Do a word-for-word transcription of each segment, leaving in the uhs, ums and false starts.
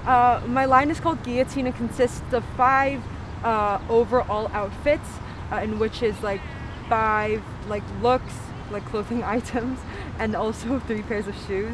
Uh, my line is called Guillotine. It consists of five uh, overall outfits, uh, in which is like five like looks, like clothing items, and also three pairs of shoes.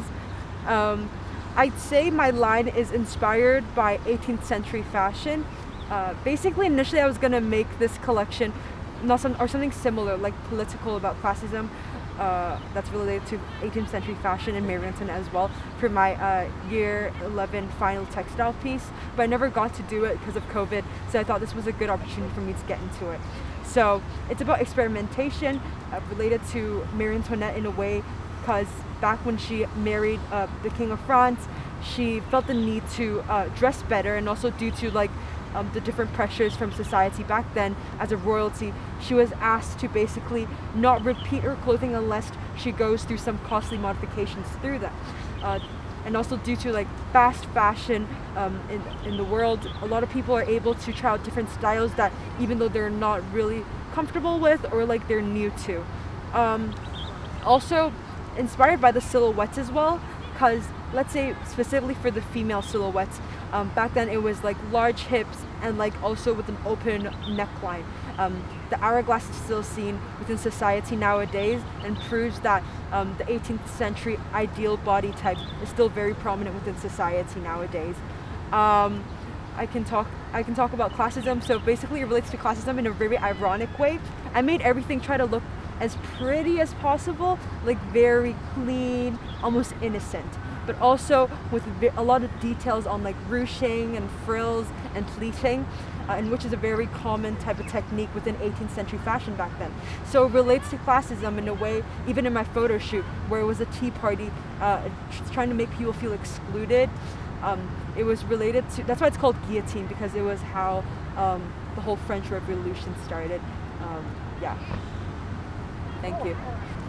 Um, I'd say my line is inspired by eighteenth century fashion. Uh, basically, initially I was gonna make this collection, not some, or something similar, like political about classism, uh, that's related to eighteenth century fashion and Marie Antoinette as well, for my uh, year eleven final textile piece. But I never got to do it because of COVID, so I thought this was a good opportunity for me to get into it. So it's about experimentation, uh, related to Marie Antoinette in a way, because back when she married uh, the King of France, she felt the need to uh, dress better, and also due to like um, the different pressures from society back then as a royalty, she was asked to basically not repeat her clothing unless she goes through some costly modifications through that. Uh, and also due to like fast fashion um, in, in the world, a lot of people are able to try out different styles that even though they're not really comfortable with or like they're new to. Um, also inspired by the silhouettes as well, because let's say specifically for the female silhouettes, um, back then it was like large hips and like also with an open neckline. Um, the hourglass is still seen within society nowadays and proves that um, the eighteenth century ideal body type is still very prominent within society nowadays. Um, I can talk I can talk about classism. So basically it relates to classism in a very ironic way. I made everything try to look as pretty as possible, like very clean, almost innocent, but also with a lot of details on like ruching and frills and pleating, uh, and which is a very common type of technique within eighteenth century fashion back then. So it relates to classism in a way, even in my photo shoot where it was a tea party, uh, trying to make people feel excluded. Um, it was related to, that's why it's called Guillotine, because it was how um, the whole French Revolution started. Um, yeah. Thank you.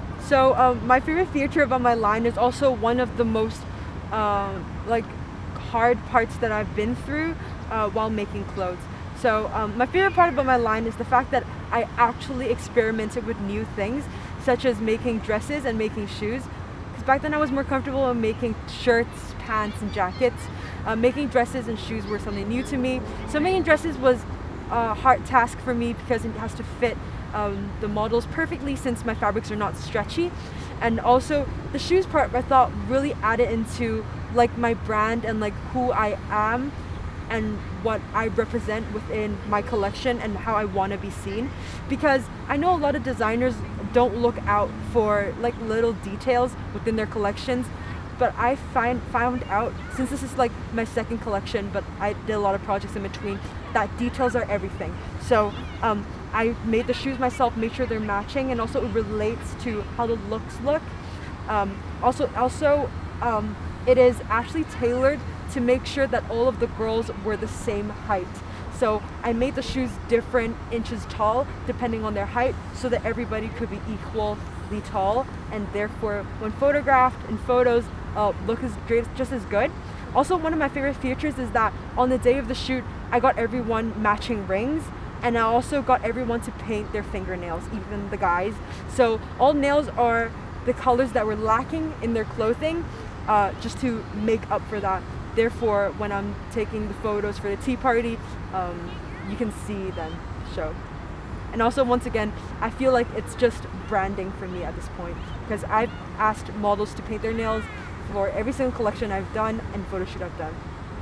So um, my favorite feature about my line is also one of the most um, like hard parts that I've been through uh, while making clothes. So um, my favorite part about my line is the fact that I actually experimented with new things, such as making dresses and making shoes. Because back then I was more comfortable in making shirts, pants, and jackets. Uh, making dresses and shoes were something new to me. So making dresses was a hard task for me because it has to fit Um, the models perfectly since my fabrics are not stretchy. And also the shoes part I thought really added into like my brand and like who I am and what I represent within my collection and how I want to be seen, because I know a lot of designers don't look out for like little details within their collections, but I find found out, since this is like my second collection, but I did a lot of projects in between, that details are everything. So um, I made the shoes myself, made sure they're matching, and also it relates to how the looks look. Um, also, also um, it is actually tailored to make sure that all of the girls were the same height. So I made the shoes different inches tall depending on their height, so that everybody could be equally tall, and therefore when photographed in photos uh, look as great, just as good. Also, one of my favorite features is that on the day of the shoot I got everyone matching rings, and I also got everyone to paint their fingernails, even the guys. So all nails are the colors that were lacking in their clothing, uh, just to make up for that. Therefore, when I'm taking the photos for the tea party, um, you can see them show. And also, once again, I feel like it's just branding for me at this point, because I've asked models to paint their nails for every single collection I've done and photo shoot I've done.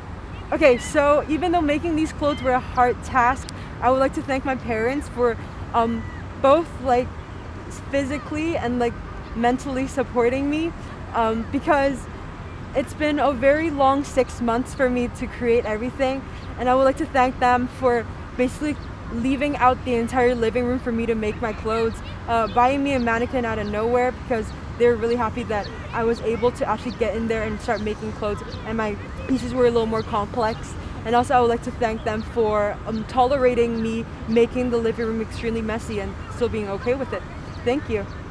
Okay, so even though making these clothes were a hard task, I would like to thank my parents for um, both like physically and like mentally supporting me, um, because it's been a very long six months for me to create everything, and I would like to thank them for basically leaving out the entire living room for me to make my clothes, uh, buying me a mannequin out of nowhere, because they're really happy that I was able to actually get in there and start making clothes, and my pieces were a little more complex. And also I would like to thank them for um, tolerating me making the living room extremely messy and still being okay with it. Thank you.